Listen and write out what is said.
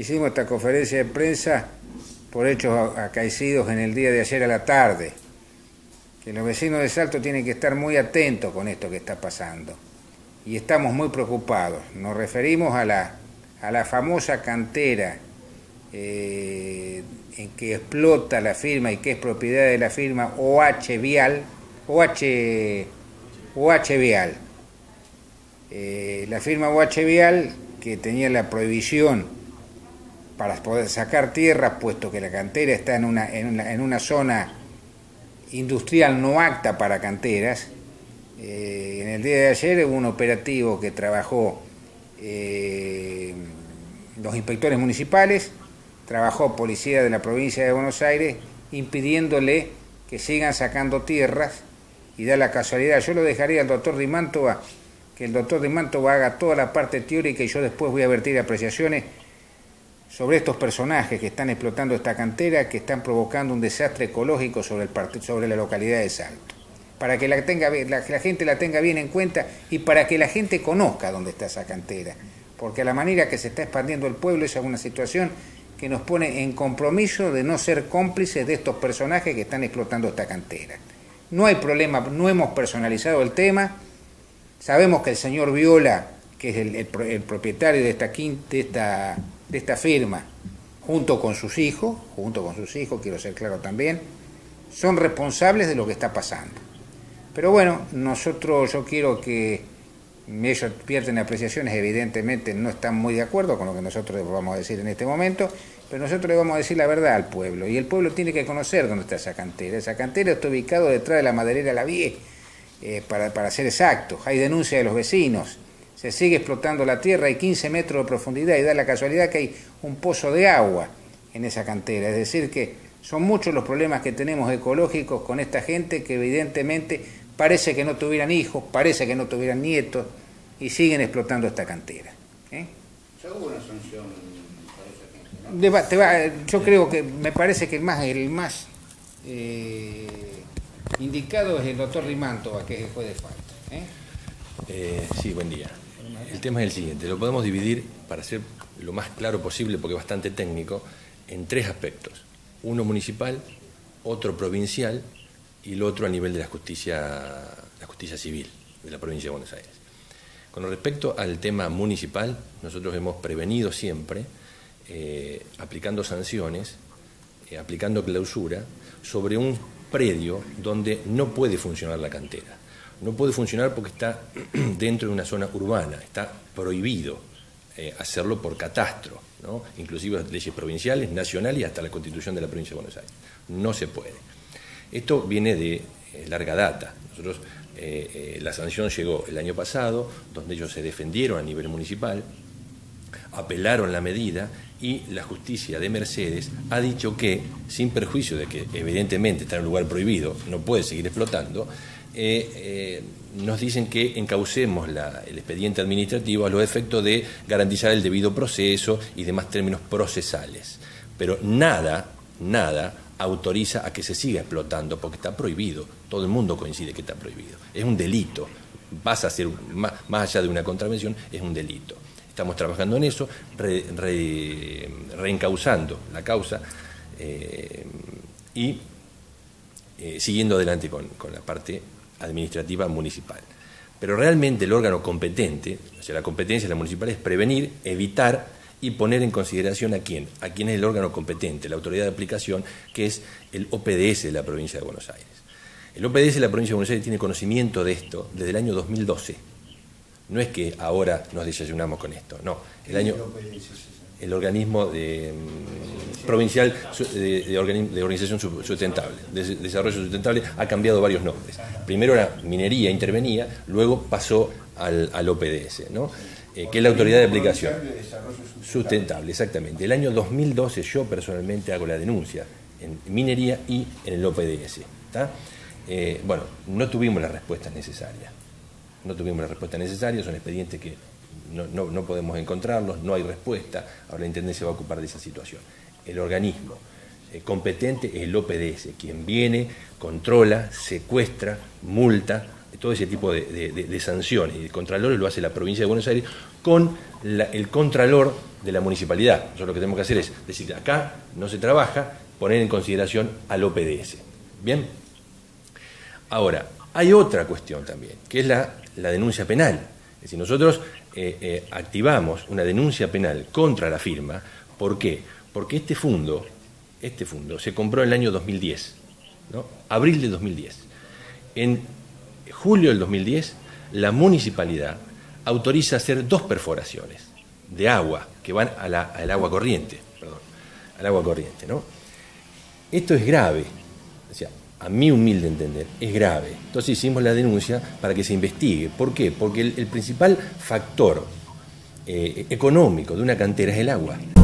Hicimos esta conferencia de prensa por hechos acaecidos en el día de ayer a la tarde, que los vecinos de Salto tienen que estar muy atentos con esto que está pasando. Y estamos muy preocupados. Nos referimos a la famosa cantera en que explota la firma y que es propiedad de la firma OH Vial. La firma OH Vial, que tenía la prohibición para poder sacar tierra, puesto que la cantera está en una zona industrial no apta para canteras. En el día de ayer hubo un operativo que trabajó los inspectores municipales, trabajó policía de la provincia de Buenos Aires, impidiéndole que sigan sacando tierras, y da la casualidad, yo lo dejaría al doctor Di Mantova, que el doctor Di Mantova haga toda la parte teórica y yo después voy a vertir apreciaciones sobre estos personajes que están explotando esta cantera, que están provocando un desastre ecológico sobre la localidad de Salto, para que la gente la tenga bien en cuenta y para que la gente conozca dónde está esa cantera, porque a la manera que se está expandiendo el pueblo es una situación que nos pone en compromiso de no ser cómplices de estos personajes que están explotando esta cantera. No hay problema, no hemos personalizado el tema, sabemos que el señor Viola, que es el propietario de esta firma, junto con sus hijos, quiero ser claro también, son responsables de lo que está pasando. Pero bueno, yo quiero que ellos pierden apreciaciones, evidentemente no están muy de acuerdo con lo que nosotros vamos a decir en este momento, pero nosotros le vamos a decir la verdad al pueblo, y el pueblo tiene que conocer dónde está esa cantera. Esa cantera está ubicada detrás de la maderera La Vie, para ser exactos. Hay denuncia de los vecinos. Se sigue explotando la tierra, hay 15 metros de profundidad y da la casualidad que hay un pozo de agua en esa cantera. Es decir que son muchos los problemas que tenemos ecológicos con esta gente que evidentemente parece que no tuvieran hijos, parece que no tuvieran nietos y siguen explotando esta cantera. ¿Ya hubo una sanción para esa gente, no? Yo creo que me parece que el más indicado es el doctor Di Mantova, que es el juez de falta. Sí, buen día. El tema es el siguiente, lo podemos dividir, para ser lo más claro posible, porque es bastante técnico, en tres aspectos. Uno municipal, otro provincial y el otro a nivel de la justicia civil de la provincia de Buenos Aires. Con respecto al tema municipal, nosotros hemos prevenido siempre, aplicando sanciones, aplicando clausura, sobre un predio donde no puede funcionar la cantera. No puede funcionar porque está dentro de una zona urbana, está prohibido hacerlo por catastro, ¿no? Inclusive leyes provinciales, nacionales y hasta la Constitución de la provincia de Buenos Aires. No se puede. Esto viene de larga data. Nosotros, la sanción llegó el año pasado, donde ellos se defendieron a nivel municipal, apelaron la medida y la justicia de Mercedes ha dicho que, sin perjuicio de que evidentemente está en un lugar prohibido, no puede seguir explotando, nos dicen que encaucemos el expediente administrativo a los efectos de garantizar el debido proceso y demás términos procesales. Pero nada autoriza a que se siga explotando porque está prohibido. Todo el mundo coincide que está prohibido. Es un delito. Pasa a ser, más allá de una contravención, es un delito. Estamos trabajando en eso, reencauzando la causa y siguiendo adelante con la parte administrativa municipal. Pero realmente el órgano competente, o sea, la competencia de la municipal es prevenir, evitar y poner en consideración a quién es el órgano competente, la autoridad de aplicación, que es el OPDS de la provincia de Buenos Aires. El OPDS de la provincia de Buenos Aires tiene conocimiento de esto desde el año 2012. No es que ahora nos desayunamos con esto, no. El organismo provincial de organización sustentable, de desarrollo sustentable, ha cambiado varios nombres. Primero era Minería, Intervenía, luego pasó al OPDS, ¿no? Que es la autoridad de aplicación. Sustentable, exactamente. El año 2012 yo personalmente hago la denuncia en Minería y en el OPDS. Bueno, no tuvimos las respuestas necesarias. Son expedientes que no podemos encontrarlos, no hay respuesta. Ahora la Intendencia va a ocupar de esa situación. El organismo competente es el OPDS, quien viene, controla, secuestra, multa todo ese tipo de sanciones y de contralores lo hace la provincia de Buenos Aires con el contralor de la municipalidad. Nosotros lo que tenemos que hacer es decir, acá no se trabaja, poner en consideración al OPDS. ¿Bien? Ahora, hay otra cuestión también, que es la denuncia penal. Es decir, nosotros activamos una denuncia penal contra la firma. ¿Por qué? Porque este fondo se compró en el año 2010, ¿no? Abril de 2010. En julio del 2010, la municipalidad autoriza hacer 2 perforaciones de agua que van al agua corriente, ¿no? Esto es grave, o sea, a mi humilde entender, es grave. Entonces hicimos la denuncia para que se investigue. ¿Por qué? Porque el principal factor económico de una cantera es el agua.